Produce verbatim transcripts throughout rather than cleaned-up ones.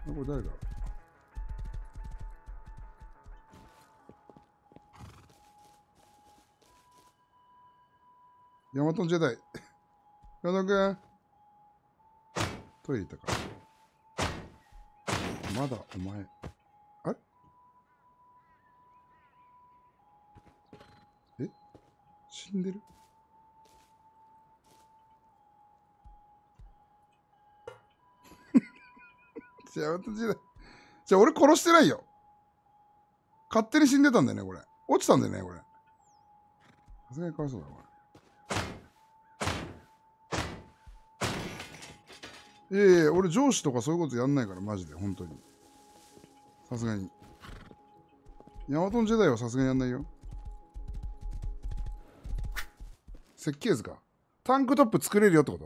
これ誰だ。ヤマトンジェダイ。ヤマトン君。トイレ行ったか。まだお前。あれえ死んでるヤマトンジェダイ。じゃあ俺殺してないよ。勝手に死んでたんだよね、これ。落ちたんだよね、これ。さすがにかわいそうだな、これ。いやいや、俺上司とかそういうことやんないから、マジで、本当に。さすがに。ヤマトンジェダイはさすがにやんないよ。設計図か。タンクトップ作れるよってこと？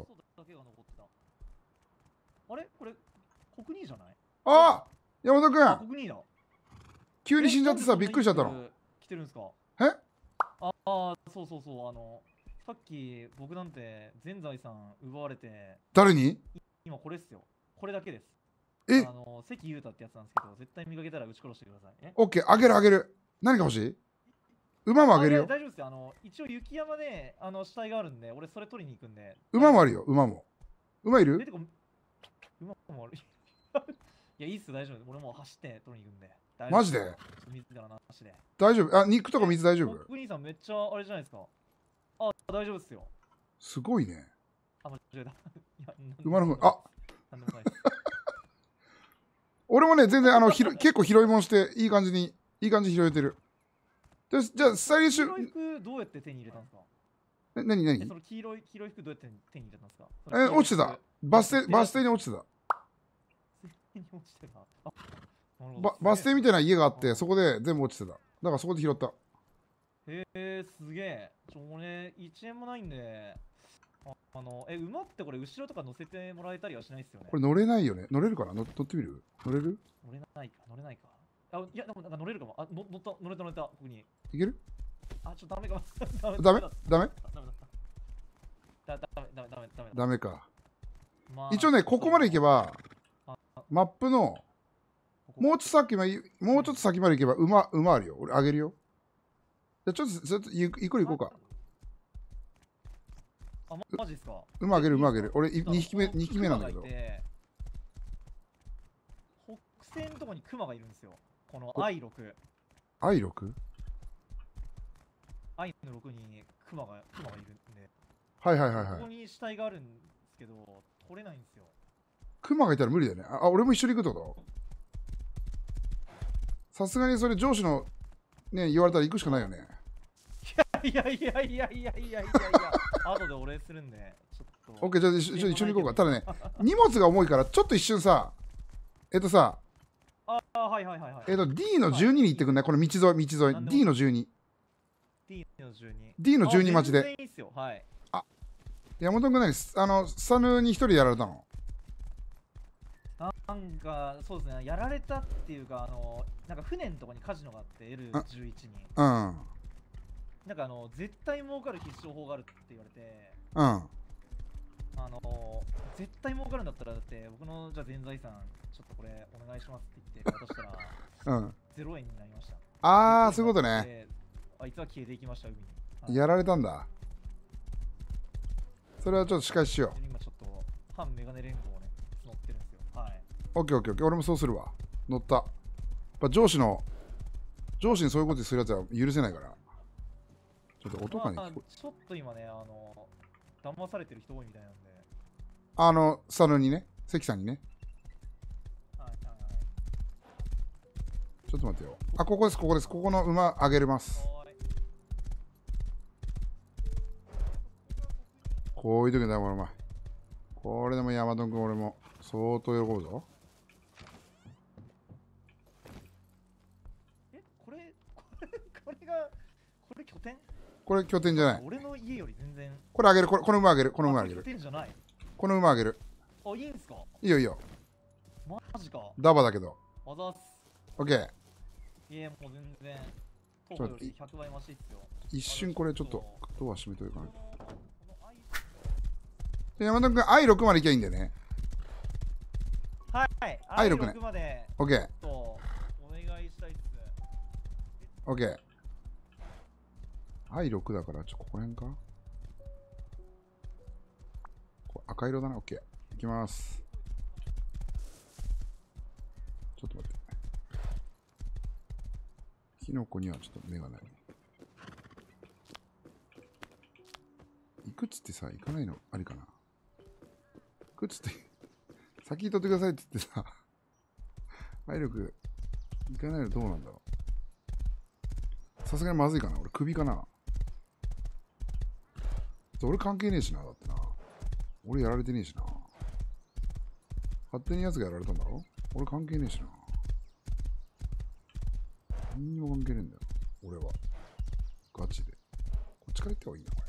あれこれ、国にじゃない？ ああヤマト君国にだ。 急に死んじゃってさ、びっくりしちゃったの。 来てるんですか？ えああ、そうそうそう、あの、さっき僕なんて全財産奪われて、 誰に？ 今これっすよ。これだけです。 えあの、関裕太ってやつなんですけど、絶対見かけたら撃ち殺してください。えオッケー、あげるあげる。何が欲しい？馬もあげるよ。 大丈夫ですよ。あの、一応雪山で、あの、死体があるんで、俺それ取りに行くんで。 馬もあるよ、馬も。馬いる？ え、てか、馬もある。いや、いいっす、大丈夫。俺もう走って取りに行くんで。 マジで？ 水からなしで。 大丈夫？あ、肉とか水大丈夫？ お兄さんめっちゃあれじゃないですか。あ、大丈夫っすよ。 すごいね。 あ、間違えた。 馬の方、あなんでもないです。 俺もね、全然あのひろ結構拾い物して、いい感じに、いい感じに拾えてる。でじゃあ、スタイリッシュ。 黄色い服どうやって手に入れたんですか？ え、なになに？ え、その黄色い、黄色い服どうやって手に入れたんですか？ え、落ちてた。バス停、バス停に落ちてた。 に落ちてた。あ、 ババス停みたいな家があって、そこで全部落ちてた。だからそこで拾った。 へえ、すげえ。ちょ、俺、いちえんもないんで、あ、あの、え、馬ってこれ、後ろとか乗せてもらえたりはしないっすよね。 これ乗れないよね。乗れるかな？乗乗ってみる？乗れる？ 乗れないか、乗れないか。あ、いや、でもなんか乗れるかも。あ、の乗った、乗れた、乗れた、ここに。 いける？ あ、ちょっとダメか。 ダメ？ダメ？ ダメだった。ダメだった。だ、ダメ、ダメ、ダメ、ダメ。 ダメか。 まあ、 一応ね、ここまで行けば、 あ、 マップの、もうちょっと先まで、もうちょっと先まで行けば馬、馬あるよ。俺あげるよ。じゃあちょっと、ちょっとゆっくり行こうか。 あ、マジですか？ 馬あげる、馬あげる。俺にひきめ、にひきめなんだけど。 北西のとこにクマがいるんですよ。この アイシックス。 アイシックス？ アイ のろくにクマが、クマがいるんで。 はいはいはいはい。 ここに死体があるんですけど、取れないんですよ。 クマがいたら無理だよね。あ、俺も一緒に行くってこと？さすがにそれ上司のね、言われたら行くしかないよね。 いやいやいやいやいやいやいやいや、後でお礼するんで、ちょっと。 オッケー、じゃあ一緒一緒に行こうか。ただね、荷物が重いからちょっと一瞬さ、えっとさ、 ああ、はいはいはいはい。 えっと ディー のじゅうにに行ってくんない？この道沿い、道沿い。ディー のじゅうに。 ディー のじゅうに。 ディー のじゅうに待ちで。 全然いいっすよ。はい。 あ、山本君何？あの、スタヌに一人でやられたの？ なんか、そうですね、やられたっていうか、あの、なんか船のとこにカジノがあって、エルじゅういち に。 うん。 なんかあの、絶対儲かる必勝法があるって言われて、 うん。 あの、絶対儲かるんだったら、だって僕のじゃあ全財産、ちょっとこれお願いしますって言って渡したら、 うん。 ゼロえんになりました。 ああ、そういうことね。 あいつは消えていきました、海に。やられたんだ。それはちょっと仕返ししよう。 今ちょっと、反メガネ連合をね、乗ってるんですよ。はい。 オッケーオッケーオッケー。俺もそうするわ。乗った。やっぱ上司の、上司にそういうことするやつは許せないから。ちょっと音がね、 まあ、ちょっと今ね、あの、騙されてる人多いみたいなんで。 あの、佐野にね、関さんにね。 はいはいはい。 ちょっと待ってよ。あ、ここです、ここです。ここの馬あげれます。こういう時だよ、お前。これでも山頓君、俺も相当喜ぶぞ。 え、これ、これ、これが、これ拠点？ これ拠点じゃない。 俺の家より全然。 これあげる、これこの馬あげる、この馬あげる。 拠点じゃない。 この馬あげる。 あ、いいんすか？ いいよいいよ。 マジか。 ダバだけど。 あざっす。 オッケー。 いや、もう全然、トークよりひゃくばい増しっすよ。 一瞬これちょっとドア閉めといかないと。山田君、アイシックス まで行きゃいいんだよね。 はい。 アイろくね。 まで。 オッケー。 とお願いしたいっす。 オッケー。アイろく だから、ちょ、ここら辺かこ赤色だな。オッケー。いきます。ちょっと待って。キノコにはちょっと目がない。行くっつってさ、行かないのありかな。行くっつって、先に取ってくださいって言ってさ、体力、行かないのどうなんだろう。さすがにまずいかな。俺首かな。俺関係ねえしな。だってな。俺やられてねえしな。勝手に奴がやられたんだろ。俺関係ねえしな。何にも関係ねえんだよ。俺は。ガチで。こっちから行った方がいいな、こ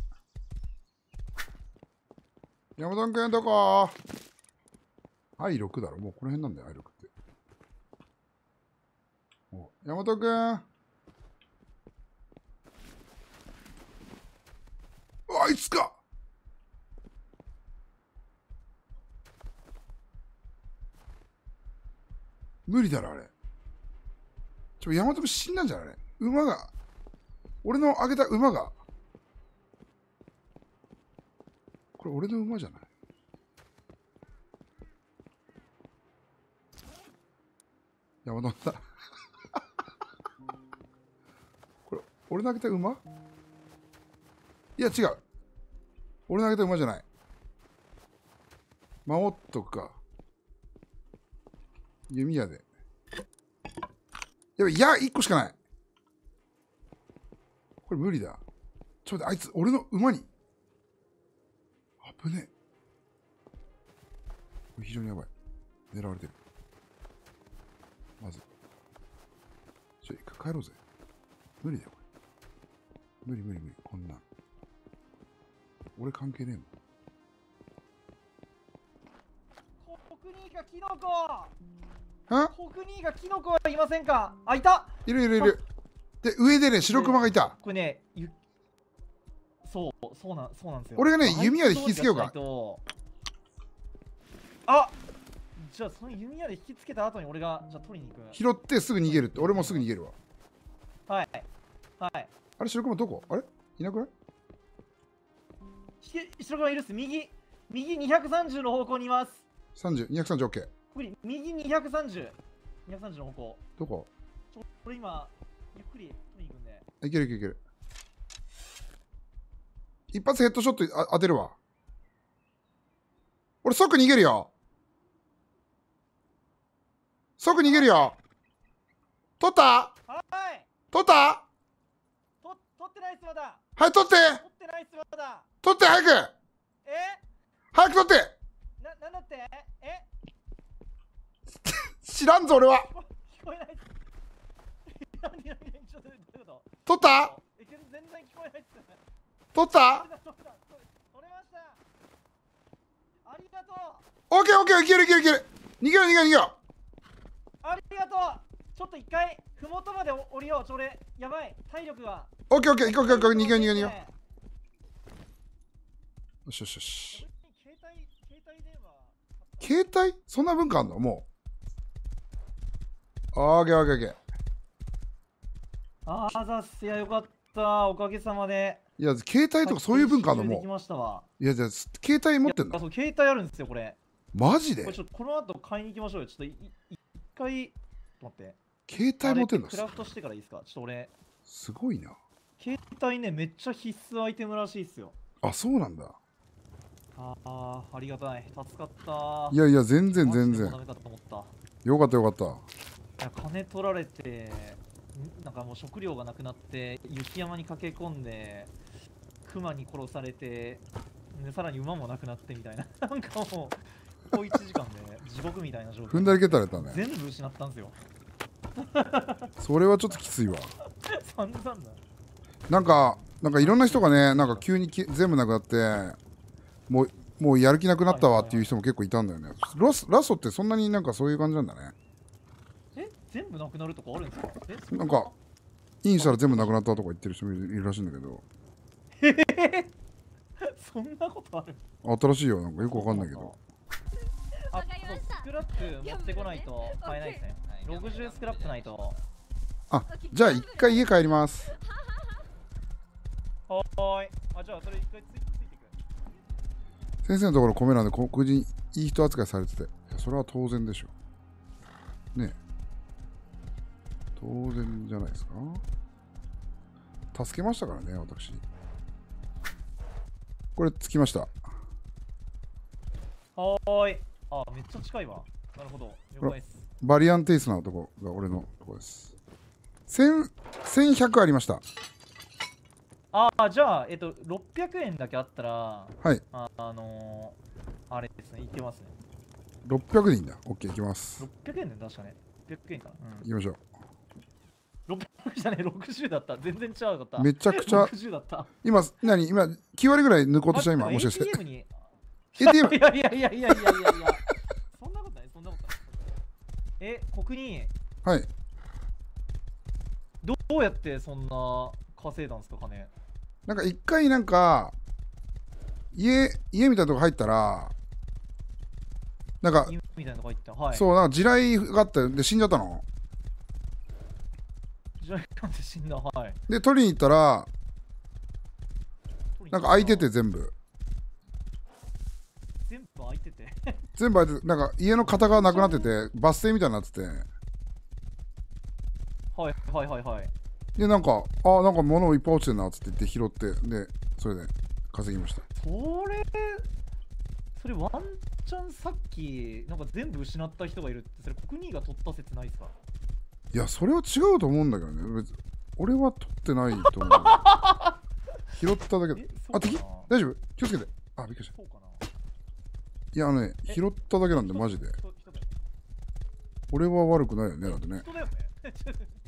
れ。山田くんどこ？ アイろく だろ。もうこの辺なんだよ、アイろく って。お、山田くん。あいつか。無理だろ、あれ。ちょ、山田くん死んだんじゃない？馬が。俺のあげた馬が。これ俺の馬じゃない？山田だ。これ、俺のあげた馬？いや、違う。俺のあげた馬じゃない。守っとくか。弓矢で。やべ、いや、一個しかない。これ無理だ。ちょっと待って、あいつ、俺の馬に。危ねえ。これ非常にやばい。狙われてる。まず。ちょ、一回帰ろうぜ。無理だよ、これ。無理無理無理。こんなん。俺関係ねえもん。 国にがキノコ。 は国にがキノコはいませんか？あ、いた。 いるいるいる。で、上でね、白熊がいた。 これね、ゆそう、そうなん、そうなんですよ。 俺がね、弓矢で引きつけようか。 あ、じゃあその弓矢で引きつけた後に俺がじゃあ取りに行く。 拾ってすぐ逃げるって。俺もすぐ逃げるわ。 はい。はい。 あれ、白熊どこ？あれいなくない？ 白熊いるっす。右、右にひゃくさんじゅうの方向にいます。 さんじゅう、にひゃくさんじゅう、オッケー。 右にひゃくさんじゅう。にひゃくさんじゅうの方向。 どこ？ ちょ、これ今、ゆっくり取りに行くんで。 いけるいけるいける。一発ヘッドショットあ当てるわ。俺即逃げるよ。即逃げるよ。取った？ はい。 取った？ と、取ってないっすまだ。 はい、取って。 取ってないっすまだ。 取って早く。 え？ 早く取って。 な、なんだって？え？ 知らんぞ俺は。 聞こえないっす。何何何ちょっとどういうこと？ 取った？ え、全然聞こえないっす。 取った？ 取れた取れた取れました。ありがとう。 オッケーオッケー、いけるいけるいける。逃げろ逃げろ逃げろ。 ありがとう。ちょっと一回ふもとまで降りよう。ちょ俺やばい体力が。 オッケーオッケー、行こう行こう行こう、逃げよう逃げよう逃げよう。よしよしよし。 携帯携帯電話。 携帯？そんな文化あんの？もう。オッケーオッケーオッケー。 ああ、ざっす。いや、よかった。おかげさまで。 いや、携帯とかそういう文化あんの？もできましたわ。 う。いや、じゃあ、携帯持ってんの？ そう、携帯あるんですよ、これ。 マジで？ これちょっとこの後買いに行きましょうよ。ちょっとい一回、待って。 携帯持ってんの？ クラフトしてからいいですか？ちょっと俺。 すごいな。 携帯ね、めっちゃ必須アイテムらしいっすよ。 あ、そうなんだ。 ああ、ありがたい。助かった。 いやいや、全然全然。 ダメかと思った。 よかったよかった。 いや、金取られて、なんかもう食料がなくなって、雪山に駆け込んで、熊に殺されて、でさらに馬もなくなってみたいな。なんかもう、ここいちじかんで地獄みたいな状況。 踏んだり蹴ったらやったね。 全部失ったんですよ。 それはちょっときついわ。 散々だ。 なんか、なんかいろんな人がね、なんか急にき全部なくなって、もう、もうやる気なくなったわっていう人も結構いたんだよね。ラスラストってそんなになんかそういう感じなんだね。 え、全部なくなるとかあるんですか？え、そなんか、インしたら全部なくなったとか言ってる人もいるらしいんだけど。 へへへそんなことある？ 新しいよ、なんかよくわかんないけど。 あとスクラップ持ってこないと買えないですね。ろくじゅうスクラップないと。 あ、じゃあ一回家帰ります。 はーい。あ、じゃあそれ一回ついついていく。 先生のところ米なんで黒人いい人扱いされてて、いやそれは当然でしょねえ、当然じゃないですか。助けましたからね、私。これつきました。 はーい。あ、めっちゃ近いわ。なるほど。了解です。 バリアンテイストなとこが俺のとこです。せん、せんひゃくありました。 ああ、じゃあ、えっと、ろっぴゃくえんだけあったら、 はい。 あ、あのー、あれですね、いけますね。 ろっぴゃくでいいんだ。OK、いきます。 ろっぴゃくえんで確かね。ろっぴゃくえんかな。うん。 いきましょう。 ろっぴゃくじゃねえ、ろくじゅうだった。全然違うかった。 めちゃくちゃろくじゅうだった。 今、何今、きゅう割ぐらい抜こうとした今、 あもしかして。 エーティーエム に。 エーティーエムいやいやいやいやいやいやいや。そんなことない、そんなことない。え、国に、 はい。 どうやってそんな稼いだんですか、金。 なんか一回なんか、家、家みたいなとこ入ったら、なんか、 みたいなとこ入った。はい。 そう、なんか地雷があって、で、死んじゃったの。 じゃあ、なんで死んだ。はい。 で、取りに行ったら、なんか開いてて全部。 全部開いてて。 全部開いてて、なんか家の型がなくなってて、バス停みたいになってて。 はいはいはいはい。 で、なんか、あ、なんか物いっぱい落ちてるなっつって言って拾って、で、それで稼ぎました。 それ、それワンチャンさっき、なんか全部失った人がいるって、それ国にが取った説ないですか？ いや、それは違うと思うんだけどね。別に俺は取ってないと思う。拾っただけだ。あ、敵？大丈夫？気をつけて。あ、びっくりした。 そうかな。 いや、あのね、拾っただけなんで、マジで。 人人だよ俺は悪くないよね、だってね。 人だよね。